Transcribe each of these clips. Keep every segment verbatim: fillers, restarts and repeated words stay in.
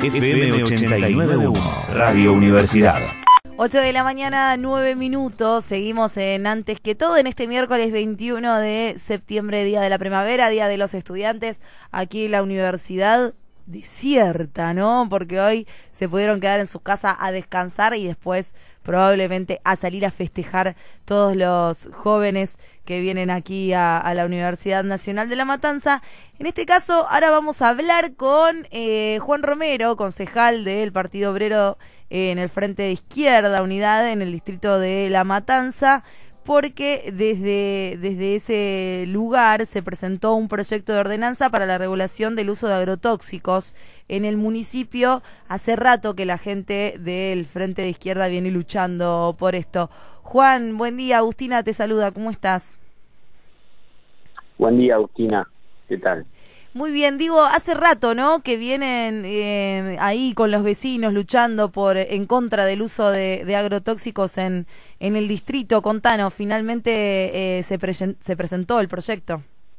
F M ochenta y nueve punto uno, Radio Universidad. ocho de la mañana, nueve minutos. Seguimos en Antes que Todo en este miércoles veintiuno de septiembre, día de la primavera, día de los estudiantes. Aquí en la universidad desierta, ¿no? Porque hoy se pudieron quedar en sus casas a descansar y después probablemente a salir a festejar todos los jóvenes que vienen aquí a, a la Universidad Nacional de La Matanza. En este caso, ahora vamos a hablar con eh, Juan Romero, concejal del Partido Obrero eh, en el Frente de Izquierda, Unidad en el distrito de La Matanza, porque desde, desde ese lugar se presentó un proyecto de ordenanza para la regulación del uso de agrotóxicos en el municipio. Hace rato que la gente del Frente de Izquierda viene luchando por esto. Juan, buen día. Agustina te saluda. ¿Cómo estás? Buen día, Agustina. ¿Qué tal? Muy bien, digo, hace rato, ¿no?, que vienen eh, ahí con los vecinos luchando por en contra del uso de, de agrotóxicos en, en el distrito. Contanos, finalmente eh, se, pre se presentó el proyecto.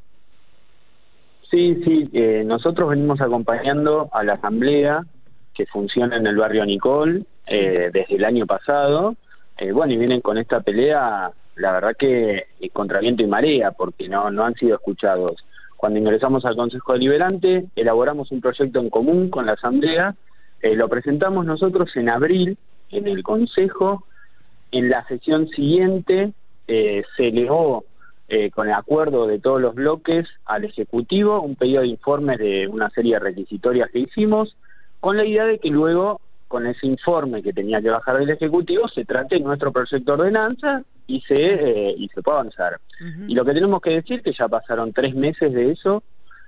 Sí, sí, eh, nosotros venimos acompañando a la asamblea que funciona en el barrio Nicol sí. eh, desde el año pasado. Eh, bueno, y vienen con esta pelea, la verdad que eh, contra viento y marea, porque no, no han sido escuchados. Cuando ingresamos al Consejo Deliberante, elaboramos un proyecto en común con la Asamblea, eh, lo presentamos nosotros en abril en el Consejo. En la sesión siguiente eh, se elevó eh, con el acuerdo de todos los bloques al Ejecutivo un pedido de informes de una serie de requisitorias que hicimos, con la idea de que luego, con ese informe que tenía que bajar del Ejecutivo, se trate nuestro proyecto de ordenanza y se eh, y se pueda avanzar. Uh-huh. Y lo que tenemos que decir que ya pasaron tres meses de eso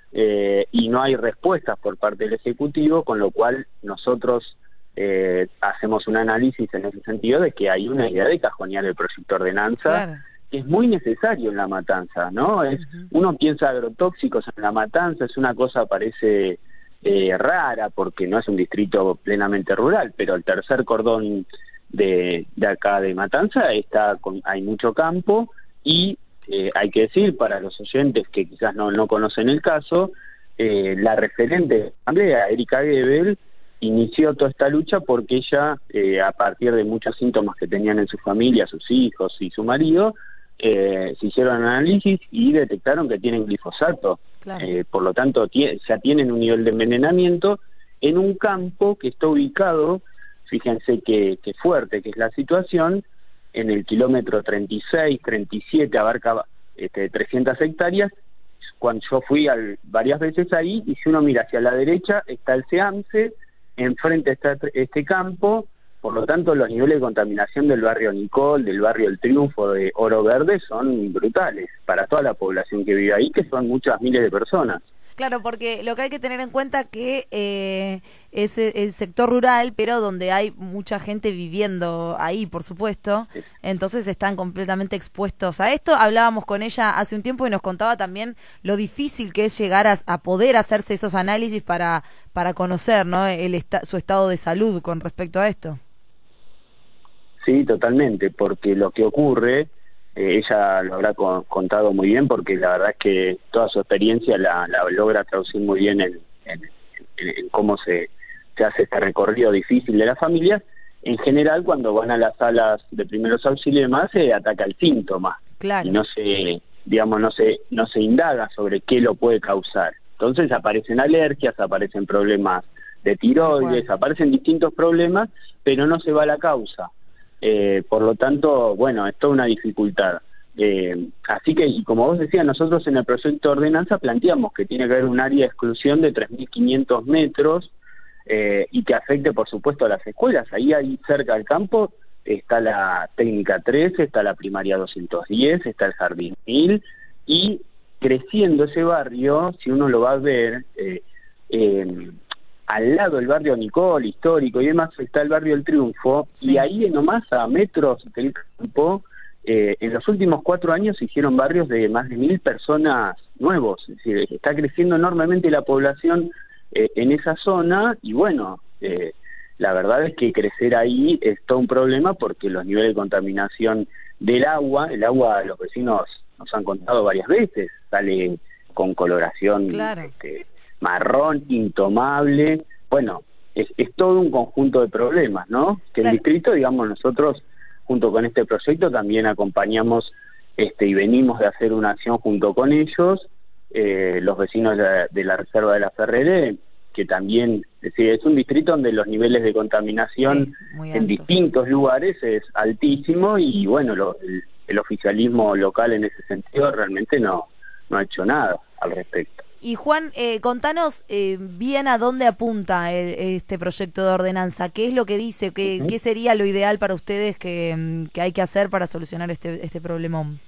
eh, y no hay respuestas por parte del Ejecutivo, con lo cual nosotros eh, hacemos un análisis en ese sentido de que hay una idea de cajonear el proyecto de ordenanza, claro, que es muy necesario en La Matanza, ¿no? Es uh-huh. Uno piensa agrotóxicos en La Matanza, es una cosa, parece eh, rara, porque no es un distrito plenamente rural, pero el tercer cordón de, de acá de Matanza está con, hay mucho campo y eh, hay que decir para los oyentes que quizás no, no conocen el caso, eh, la referente de la asamblea, Erika Gebel, inició toda esta lucha porque ella, eh, a partir de muchos síntomas que tenían en su familia, sus hijos y su marido, eh, se hicieron análisis y detectaron que tienen glifosato. Claro. Eh, por lo tanto, ya tienen un nivel de envenenamiento en un campo que está ubicado, fíjense que, que fuerte que es la situación, en el kilómetro treinta y seis, treinta y siete, abarca este, trescientas hectáreas. Cuando yo fui al, varias veces ahí, y si uno mira hacia la derecha, está el SEAMSE, enfrente está este campo, por lo tanto los niveles de contaminación del barrio Nicol, del barrio El Triunfo, de Oro Verde, son brutales para toda la población que vive ahí, que son muchas miles de personas. Claro, porque lo que hay que tener en cuenta que eh, es el sector rural, pero donde hay mucha gente viviendo ahí, por supuesto, sí. Entonces están completamente expuestos a esto. Hablábamos con ella hace un tiempo y nos contaba también lo difícil que es llegar a, a poder hacerse esos análisis para, para conocer, ¿no?, el esta, su estado de salud con respecto a esto. Sí, totalmente, porque lo que ocurre... Eh, ella lo habrá con, contado muy bien, porque la verdad es que toda su experiencia la, la logra traducir muy bien en, en, en, en cómo se, se hace este recorrido difícil de las familias. En general, cuando van a las salas de primeros auxilios y demás, se ataca el síntoma. Claro. Y no se, digamos, no se, no se indaga sobre qué lo puede causar. Entonces aparecen alergias, aparecen problemas de tiroides, bueno. aparecen distintos problemas, pero no se va a la causa. Eh, por lo tanto, bueno, es toda una dificultad. Eh, así que, y como vos decías, nosotros en el proyecto de ordenanza planteamos que tiene que haber un área de exclusión de tres mil quinientos metros eh, y que afecte, por supuesto, a las escuelas. Ahí, ahí cerca del campo está la técnica trece, está la primaria doscientos diez, está el jardín mil, y creciendo ese barrio, si uno lo va a ver... Eh, eh, al lado del barrio Nicol, histórico y demás, está el barrio El Triunfo, sí. Y ahí nomás a metros del campo, eh, en los últimos cuatro años se hicieron barrios de más de mil personas nuevos, es decir, está creciendo enormemente la población eh, en esa zona, y bueno, eh, la verdad es que crecer ahí es todo un problema porque los niveles de contaminación del agua, el agua los vecinos nos han contado varias veces, sale con coloración... Claro. Este, marrón, intomable. Bueno, es, es todo un conjunto de problemas, ¿no? Que Claro. el distrito, digamos, nosotros, junto con este proyecto, también acompañamos este y venimos de hacer una acción junto con ellos, eh, los vecinos de la, de la Reserva de la Ferrere, que también, es decir, es un distrito donde los niveles de contaminación Sí, muy en altos. distintos lugares es altísimo y bueno, lo, el, el oficialismo local en ese sentido realmente no, no ha hecho nada al respecto. Y Juan, eh, contanos eh, bien a dónde apunta el, este proyecto de ordenanza, qué es lo que dice, qué, Uh-huh. qué sería lo ideal para ustedes que, mm, que hay que hacer para solucionar este, este problemón.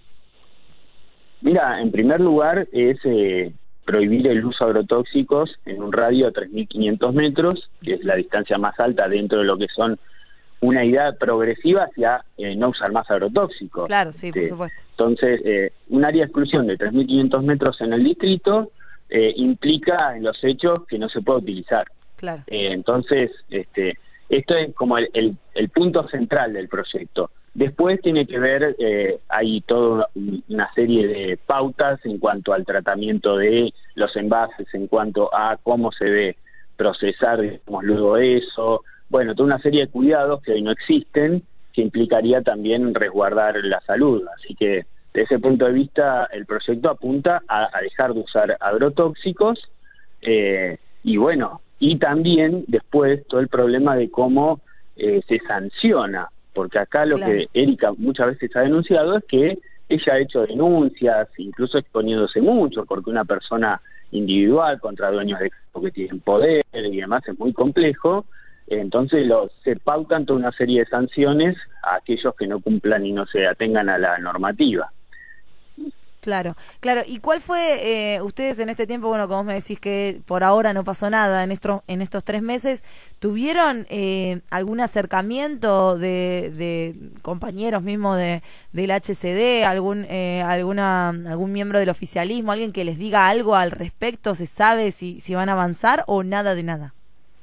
Mira, en primer lugar es eh, prohibir el uso de agrotóxicos en un radio de tres mil quinientos metros, que es la distancia más alta dentro de lo que son una idea progresiva hacia eh, no usar más agrotóxicos. Claro, sí, por Este, supuesto. Entonces, eh, un área de exclusión de tres mil quinientos metros en el distrito eh, implica en los hechos que no se puede utilizar. Claro. Eh, entonces, este, esto es como el, el, el punto central del proyecto. Después tiene que ver, eh, hay toda una serie de pautas en cuanto al tratamiento de los envases, en cuanto a cómo se debe procesar, digamos, luego eso. Bueno, toda una serie de cuidados que hoy no existen, que implicaría también resguardar la salud. Así que, desde ese punto de vista, el proyecto apunta a, a dejar de usar agrotóxicos, eh, y bueno, y también después todo el problema de cómo eh, se sanciona, porque acá lo Claro. que Erika muchas veces ha denunciado es que ella ha hecho denuncias, incluso exponiéndose mucho, porque una persona individual contra dueños de campo que tienen poder y demás es muy complejo. Entonces lo, se pautan toda una serie de sanciones a aquellos que no cumplan y no se atengan a la normativa. Claro, claro. ¿Y cuál fue, eh, ustedes en este tiempo, bueno, como me decís que por ahora no pasó nada en estos, en estos tres meses, ¿tuvieron eh, algún acercamiento de, de compañeros mismos de, del H C D, algún, eh, alguna, algún miembro del oficialismo, alguien que les diga algo al respecto? ¿Se sabe si, si van a avanzar o nada de nada?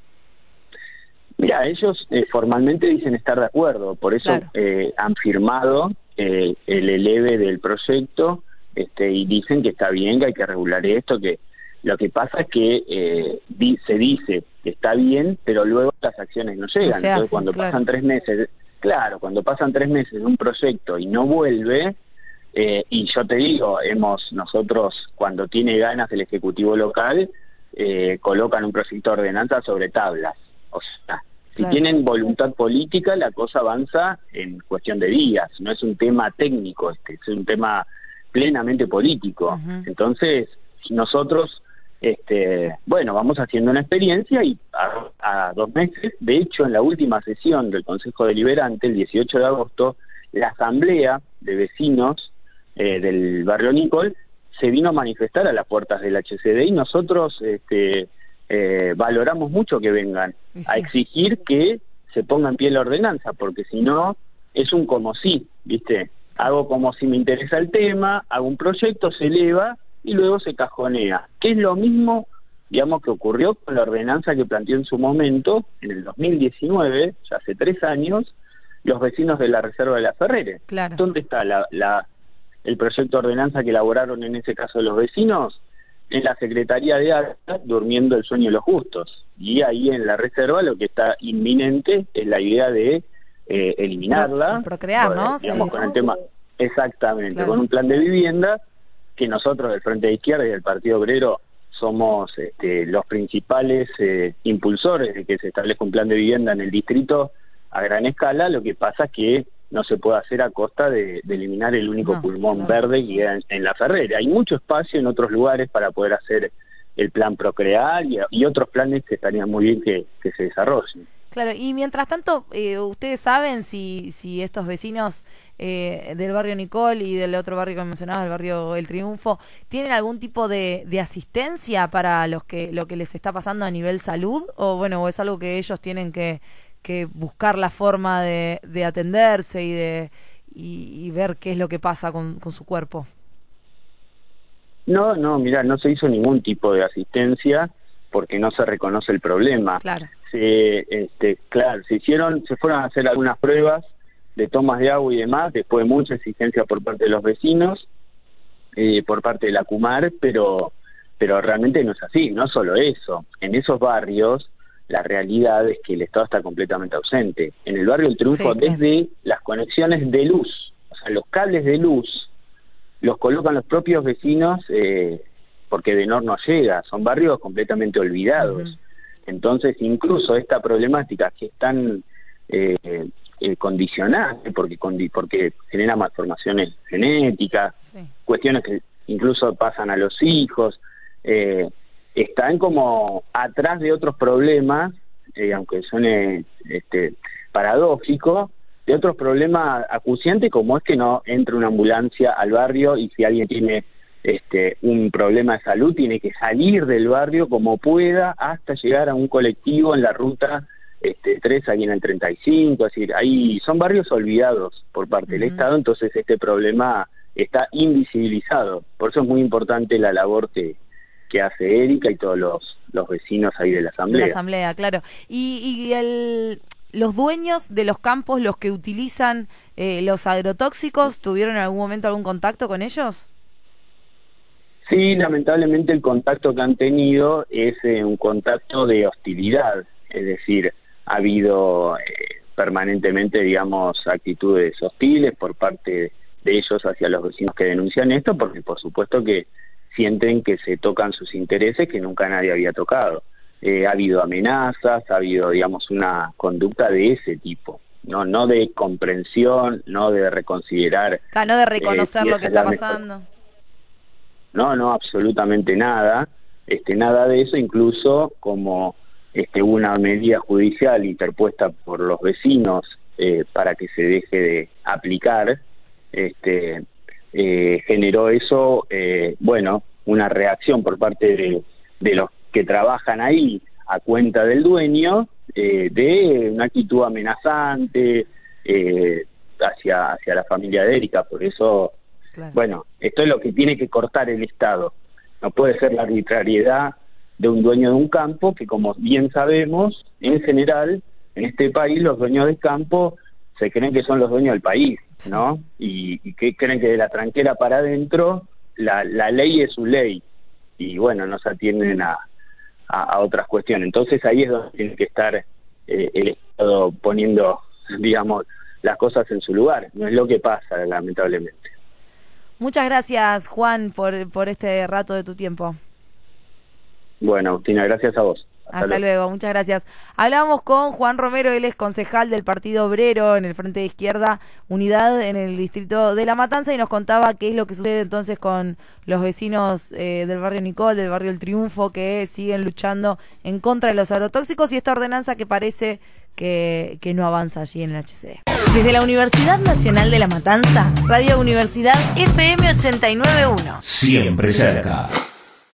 Mira, ellos eh, formalmente dicen estar de acuerdo, por eso Claro. eh, han firmado eh, el eleve del proyecto, este, y dicen que está bien, que hay que regular esto, que lo que pasa es que eh, di, se dice que está bien, pero luego las acciones no llegan. No se Entonces hacen, cuando claro. pasan tres meses, claro, cuando pasan tres meses de un proyecto y no vuelve, eh, y yo te digo, hemos nosotros cuando tiene ganas el Ejecutivo local, eh, colocan un proyecto de ordenanza sobre tablas. O sea, si Claro. tienen voluntad política, la cosa avanza en cuestión de días. No es un tema técnico, este, es un tema plenamente político. Uh-huh. Entonces, nosotros, este, bueno, vamos haciendo una experiencia y a, a dos meses, de hecho, en la última sesión del Consejo Deliberante, el dieciocho de agosto, la asamblea de vecinos eh, del barrio Nicol se vino a manifestar a las puertas del H C D y nosotros este, eh, valoramos mucho que vengan Y sí. a exigir que se ponga en pie la ordenanza, porque si no, es un como sí, ¿viste? Hago como si me interesa el tema, hago un proyecto, se eleva y luego se cajonea. Que es lo mismo, digamos, que ocurrió con la ordenanza que planteó en su momento, en el dos mil diecinueve, ya hace tres años, los vecinos de la Reserva de la Ferrere. Claro. ¿Dónde está la, la, el proyecto de ordenanza que elaboraron en ese caso los vecinos? En la Secretaría de Agua, durmiendo el sueño de los justos. Y ahí en la Reserva lo que está inminente es la idea de Eh, eliminarla, Pro, procrear, ¿no? Digamos, Sí. con el tema, exactamente, Claro. con un plan de vivienda que nosotros del Frente de Izquierda y del Partido Obrero somos este, los principales eh, impulsores de que se establezca un plan de vivienda en el distrito a gran escala. Lo que pasa es que no se puede hacer a costa de, de eliminar el único No, pulmón claro. verde que queda en, en la Ferrere. Hay mucho espacio en otros lugares para poder hacer el plan Procrear y, y otros planes que estarían muy bien que, que se desarrollen. Claro, y mientras tanto, eh, ¿ustedes saben si, si estos vecinos eh, del barrio Nicol y del otro barrio que mencionaba, el barrio El Triunfo, tienen algún tipo de, de asistencia para los que lo que les está pasando a nivel salud? ¿O bueno, o es algo que ellos tienen que, que buscar la forma de, de atenderse y de y, y ver qué es lo que pasa con, con su cuerpo? No, no, mira, no se hizo ningún tipo de asistencia porque no se reconoce el problema. Claro. Se, este, claro, se hicieron, se fueron a hacer algunas pruebas de tomas de agua y demás, después de mucha exigencia por parte de los vecinos, eh, por parte de la CUMAR, pero, pero realmente no es así. No solo eso, en esos barrios la realidad es que el Estado está completamente ausente. En el barrio El Triunfo, sí, desde las conexiones de luz, o sea, los cables de luz los colocan los propios vecinos eh, porque Edenor no llega, son barrios completamente olvidados. Uh-huh. Entonces, incluso esta problemática que es tan eh, eh, condicionante, porque, condi porque genera malformaciones genéticas, sí, cuestiones que incluso pasan a los hijos, eh, están como atrás de otros problemas, eh, aunque suene este, paradójico, de otros problemas acuciantes, como es que no entre una ambulancia al barrio y si alguien tiene este, un problema de salud, tiene que salir del barrio como pueda hasta llegar a un colectivo en la ruta este, tres, ahí en el treinta y cinco, es decir, ahí son barrios olvidados por parte uh-huh. del Estado, entonces este problema está invisibilizado. Por eso es muy importante la labor que que hace Erika y todos los, los vecinos ahí de la asamblea. De la asamblea, claro. Y, y el, los dueños de los campos, los que utilizan eh, los agrotóxicos, ¿tuvieron en algún momento algún contacto con ellos? Sí, lamentablemente el contacto que han tenido es eh, un contacto de hostilidad, es decir, ha habido eh, permanentemente, digamos, actitudes hostiles por parte de ellos hacia los vecinos que denuncian esto, porque por supuesto que sienten que se tocan sus intereses que nunca nadie había tocado. Eh, ha habido amenazas, ha habido, digamos, una conducta de ese tipo, no no de comprensión, no de reconsiderar... Ah, no de reconocer eh, si lo que está pasando. No, no, absolutamente nada, este nada de eso, incluso como este una medida judicial interpuesta por los vecinos eh, para que se deje de aplicar, este... Eh, generó eso, eh, bueno, una reacción por parte de, de los que trabajan ahí a cuenta del dueño, eh, de una actitud amenazante eh, hacia, hacia la familia de Erika. Por eso, claro, bueno, esto es lo que tiene que cortar el Estado. No puede ser la arbitrariedad de un dueño de un campo que, como bien sabemos, en general, en este país los dueños del campo se creen que son los dueños del país, ¿no? Y, y que creen que de la tranquera para adentro la, la ley es su ley. Y bueno, no se atienden a, a, a otras cuestiones. Entonces ahí es donde tiene que estar eh, el Estado poniendo, digamos, las cosas en su lugar. No es lo que pasa, lamentablemente. Muchas gracias, Juan, por, por este rato de tu tiempo. Bueno, Agustina, gracias a vos. Hasta, Hasta luego. luego, muchas gracias. Hablamos con Juan Romero, él es concejal del Partido Obrero en el Frente de Izquierda Unidad en el distrito de La Matanza y nos contaba qué es lo que sucede entonces con los vecinos eh, del barrio Nicol, del barrio El Triunfo, que siguen luchando en contra de los agrotóxicos y esta ordenanza que parece que, que no avanza allí en el H C D. Desde la Universidad Nacional de La Matanza, Radio Universidad F M ochenta y nueve punto uno. Siempre cerca.